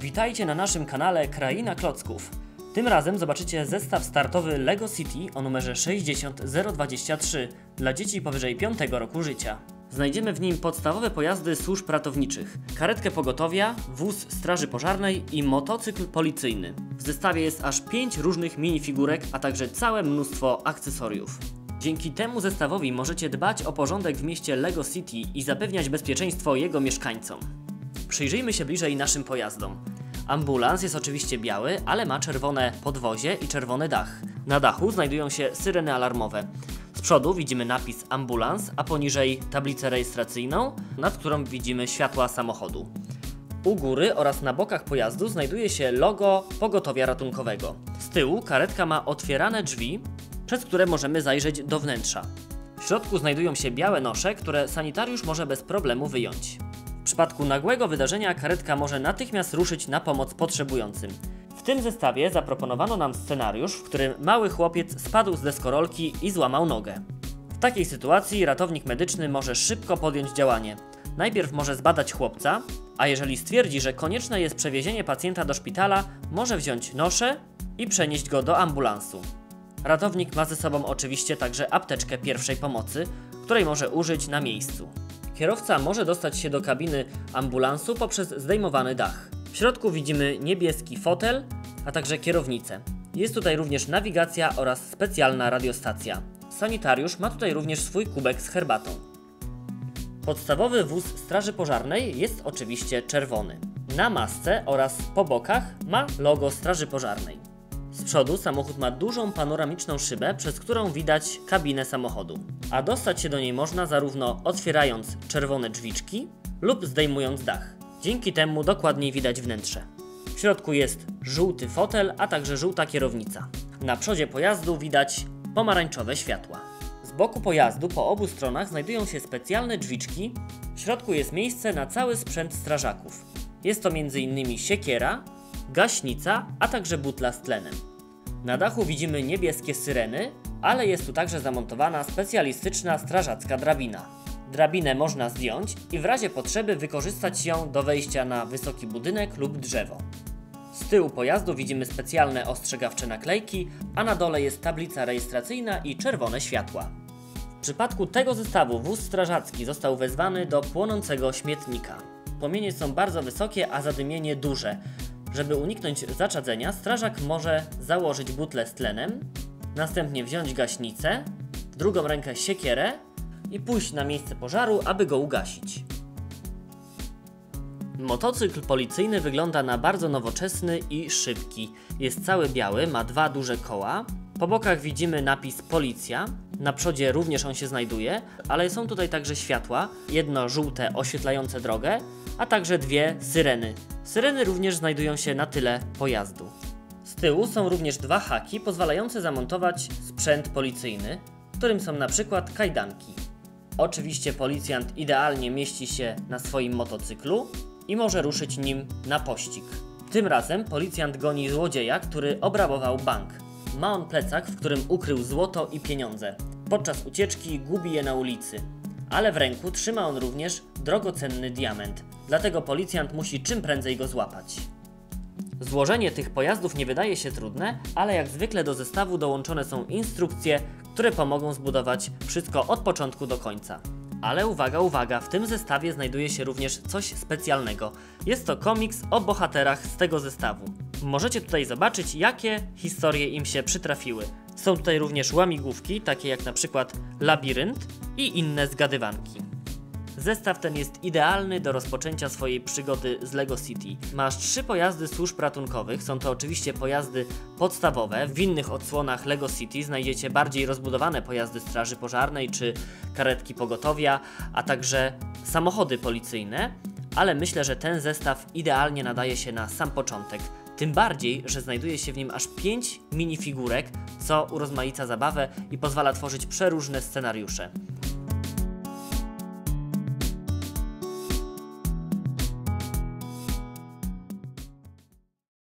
Witajcie na naszym kanale Kraina Klocków. Tym razem zobaczycie zestaw startowy LEGO City o numerze 60023 dla dzieci powyżej 5 roku życia. Znajdziemy w nim podstawowe pojazdy służb ratowniczych, karetkę pogotowia, wóz straży pożarnej i motocykl policyjny. W zestawie jest aż 5 różnych minifigurek, a także całe mnóstwo akcesoriów. Dzięki temu zestawowi możecie dbać o porządek w mieście LEGO City i zapewniać bezpieczeństwo jego mieszkańcom. Przyjrzyjmy się bliżej naszym pojazdom. Ambulans jest oczywiście biały, ale ma czerwone podwozie i czerwony dach. Na dachu znajdują się syreny alarmowe. Z przodu widzimy napis ambulans, a poniżej tablicę rejestracyjną, nad którą widzimy światła samochodu. U góry oraz na bokach pojazdu znajduje się logo pogotowia ratunkowego. Z tyłu karetka ma otwierane drzwi, przez które możemy zajrzeć do wnętrza. W środku znajdują się białe nosze, które sanitariusz może bez problemu wyjąć. W przypadku nagłego wydarzenia karetka może natychmiast ruszyć na pomoc potrzebującym. W tym zestawie zaproponowano nam scenariusz, w którym mały chłopiec spadł z deskorolki i złamał nogę. W takiej sytuacji ratownik medyczny może szybko podjąć działanie. Najpierw może zbadać chłopca, a jeżeli stwierdzi, że konieczne jest przewiezienie pacjenta do szpitala, może wziąć noszę i przenieść go do ambulansu. Ratownik ma ze sobą oczywiście także apteczkę pierwszej pomocy, której może użyć na miejscu. Kierowca może dostać się do kabiny ambulansu poprzez zdejmowany dach. W środku widzimy niebieski fotel, a także kierownicę. Jest tutaj również nawigacja oraz specjalna radiostacja. Sanitariusz ma tutaj również swój kubek z herbatą. Podstawowy wóz straży pożarnej jest oczywiście czerwony. Na masce oraz po bokach ma logo straży pożarnej. Z przodu samochód ma dużą panoramiczną szybę, przez którą widać kabinę samochodu. A dostać się do niej można zarówno otwierając czerwone drzwiczki lub zdejmując dach. Dzięki temu dokładniej widać wnętrze. W środku jest żółty fotel, a także żółta kierownica. Na przodzie pojazdu widać pomarańczowe światła. Z boku pojazdu po obu stronach znajdują się specjalne drzwiczki. W środku jest miejsce na cały sprzęt strażaków. Jest to m.in. siekiera, gaśnica, a także butla z tlenem. Na dachu widzimy niebieskie syreny, ale jest tu także zamontowana specjalistyczna strażacka drabina. Drabinę można zdjąć i w razie potrzeby wykorzystać ją do wejścia na wysoki budynek lub drzewo. Z tyłu pojazdu widzimy specjalne ostrzegawcze naklejki, a na dole jest tablica rejestracyjna i czerwone światła. W przypadku tego zestawu wóz strażacki został wezwany do płonącego śmietnika. Płomienie są bardzo wysokie, a zadymienie duże. Żeby uniknąć zaczadzenia, strażak może założyć butlę z tlenem, następnie wziąć gaśnicę, w drugą rękę siekierę i pójść na miejsce pożaru, aby go ugasić. Motocykl policyjny wygląda na bardzo nowoczesny i szybki. Jest cały biały, ma dwa duże koła. Po bokach widzimy napis Policja. Na przodzie również on się znajduje, ale są tutaj także światła. Jedno żółte oświetlające drogę, a także dwie syreny. Syreny również znajdują się na tyle pojazdu. Z tyłu są również dwa haki pozwalające zamontować sprzęt policyjny, w którym są na przykład kajdanki. Oczywiście policjant idealnie mieści się na swoim motocyklu i może ruszyć nim na pościg. Tym razem policjant goni złodzieja, który obrabował bank. Ma on plecak, w którym ukrył złoto i pieniądze. Podczas ucieczki gubi je na ulicy, ale w ręku trzyma on również drogocenny diament. Dlatego policjant musi czym prędzej go złapać. Złożenie tych pojazdów nie wydaje się trudne, ale jak zwykle do zestawu dołączone są instrukcje, które pomogą zbudować wszystko od początku do końca. Ale uwaga, uwaga, w tym zestawie znajduje się również coś specjalnego. Jest to komiks o bohaterach z tego zestawu. Możecie tutaj zobaczyć, jakie historie im się przytrafiły. Są tutaj również łamigłówki, takie jak na przykład Labirynt i inne zgadywanki. Zestaw ten jest idealny do rozpoczęcia swojej przygody z LEGO City. Masz 3 pojazdy służb ratunkowych, są to oczywiście pojazdy podstawowe. W innych odsłonach LEGO City znajdziecie bardziej rozbudowane pojazdy straży pożarnej czy karetki pogotowia, a także samochody policyjne, ale myślę, że ten zestaw idealnie nadaje się na sam początek. Tym bardziej, że znajduje się w nim aż 5 minifigurek, co urozmaica zabawę i pozwala tworzyć przeróżne scenariusze.